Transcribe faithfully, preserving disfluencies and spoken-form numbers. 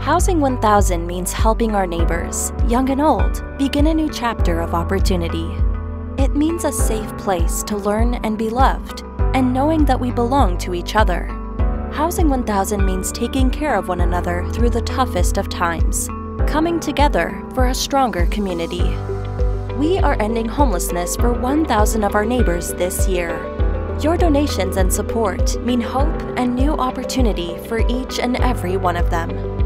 Housing one thousand means helping our neighbors, young and old, begin a new chapter of opportunity. It means a safe place to learn and be loved, and knowing that we belong to each other. Housing one thousand means taking care of one another through the toughest of times, coming together for a stronger community. We are ending homelessness for one thousand of our neighbors this year. Your donations and support mean hope and new opportunity for each and every one of them.